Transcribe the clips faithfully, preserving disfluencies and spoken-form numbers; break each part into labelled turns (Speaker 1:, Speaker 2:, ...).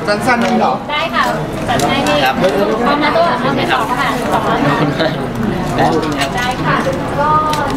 Speaker 1: สั้นๆนั่นเหรอ
Speaker 2: ได้ค่ะจัดให้พี่ครับพร้อมนะตัวเอาไปสองค่ะสองได้ค่ะก็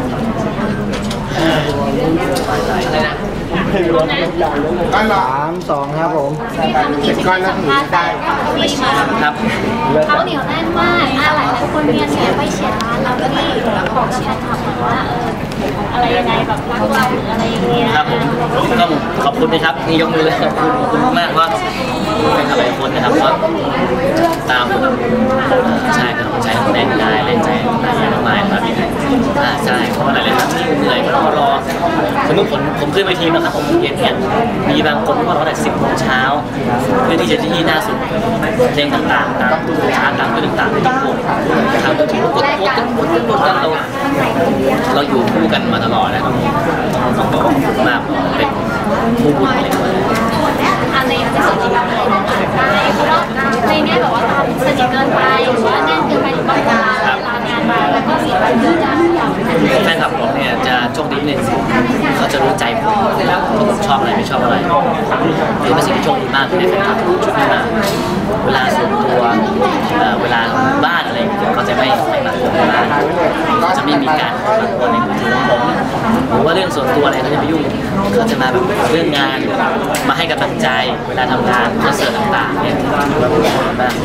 Speaker 1: ก้อนหรอ
Speaker 3: สามสองครับผม
Speaker 2: เจ็ดก้อนแล้วถือได้พี่มาครับเขาเหนียวแน่นมากหลายหลายคนเนี่ยแชร์ไปแชร์ร้านเราแล้วที่ของแชร์ทำว่าเอออะไรยังไงแบบรักเราหรืออะไรอย่างเงี้ย
Speaker 4: ครับผมต้องขอบคุณนะครับนี่ยกมือเลยขอบคุณขอบคุณมากว่าเป็นหลายคนนะครับว่าตามใช่ครับใช้แรงกายแรงใจหลายอย่างมากครับใช่เพราะว่าหลายๆครั้งที่เหนื่อยก็ต้องรอสมมติผมผมขึ้นไปทีนะครับผมเย็นเนี่ยมีบางคนก็รอแต่สิบโมงเช้าเพื่อที่จะที่หน้าสุดเพลงต่างๆตามชาร์ตตามเรื่องต่างๆที่ผมทำถึงกดกดกดกดกันเราเราอยู่คู่กันมาตลอดนะครับต้องบอกว่าขอบคุณมากเป็นผู้บุญเลย
Speaker 2: อันในจะสนิทกันได้เพราะว่าในนี้แบบว่าสนิทเกินไปหรือว่าแน่นเกินไปหรือบางการเวลางานมาแล้วก็เสียไปเยอะจัง
Speaker 4: แฟนคลับผมเนี่ยจะโชคดีหนึ่งเขาจะรู้ใจผมผมชอบอะไรไม่ชอบอะไรถือเป็นสิ่งที่โชคดีมากที่ได้แฟนคลับชุดนี้มาเวลาส่วนตัวเวลาบ้านอะไรเขาจะไม่ไม่มาตัวบ้านจะไม่มีการมาตัวในมือถือผมหรือว่าเรื่องส่วนตัวอะไรเขาจะไม่ยุ่งเขาจะมาแบบเรื่องงานมาให้กำลังใจเวลาทำงานคอนเสิร์ตต่างๆเนี่ยถือว่าเป็นคนมาก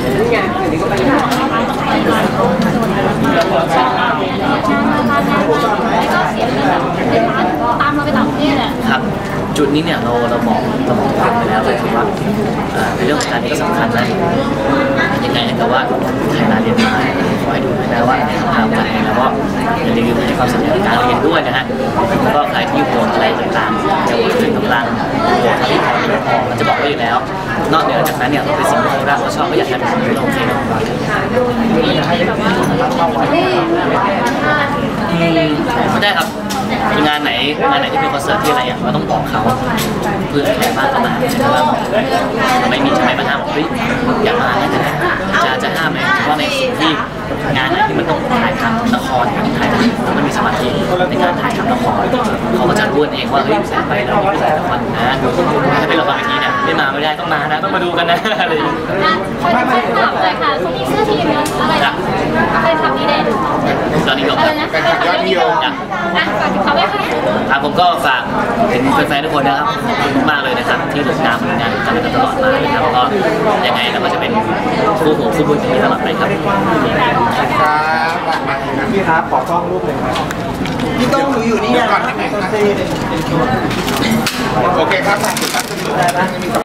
Speaker 2: ตามเราไปต่างประเทศแหละ
Speaker 4: ครับจุดนี้เนี่ยเราเราบอกเราบอกกันไปแล้วเลยคือว่าในเรื่องของการนี้ก็สำคัญนะยังไงแต่ว่าใครมาเรียนมาขอให้ดูนะว่าในทางการแล้วก็อย่าลืมให้ความสำคัญในการเรียนด้วยนะฮะแล้วก็ใครที่ห่วงอะไรต่างๆจะห่วงกำลังห่วงที่พอไม่พอมันจะบอกไว้อยู่แล้วนอกเหนือจากนั้นเนี่ยเราเป็นสิ่งที่เรารักเราชอบก็อยากให้ทุกคนได้ลงเทนไม่ได้ครับงานไหนงานไหนที่เป็นคอนเสิร์ตที่อะไรอ่ะเราต้องบอกเขาเพื่อใครบ้างก็มาใช่ไหมว่าไม่มีใช่ไหมมาห้ามเฮ้ยอย่ามาจะจะห้ามไหมเพราะในสิ่งที่งานไหนที่มันต้องถ่ายทำละครถ่ายทำแล้วมันมีสมาธิในการถ่ายทำละครเขาก็จะรู้เองว่าเฮ้ยแสงไปเราไม่ถ่ายละครนะถ้าเป็นละครเวทีเนี่ยไม่มาไม่ได้ต้องมานะต้องมาดูกันนะอะไรอย่างเงี้ย
Speaker 2: คอยจะถามเลยค่ะเขามีเสื้อทีมอะไรนะเคยทำนี่เด่น
Speaker 4: ตอนนี้ก็
Speaker 1: เป็นยอดนิยม
Speaker 2: นะฝากเขาไว้ค่ะ
Speaker 4: ครับผมก็ฝากถึงแฟนๆทุกคนนะครับขอบคุณมากเลยนะครับที่ติดตามผลงานกันตลอดมานะครับก็ยังไงเราก็จะเป็นคู่หูคู่บุญที่ตลอดไปครับ
Speaker 1: ครับ
Speaker 3: พี่ครับขอกล้องรูปหนึ่ง
Speaker 1: พี่ต้องหนูอยู่นี่ก่อนได้ไหมโอเคครับ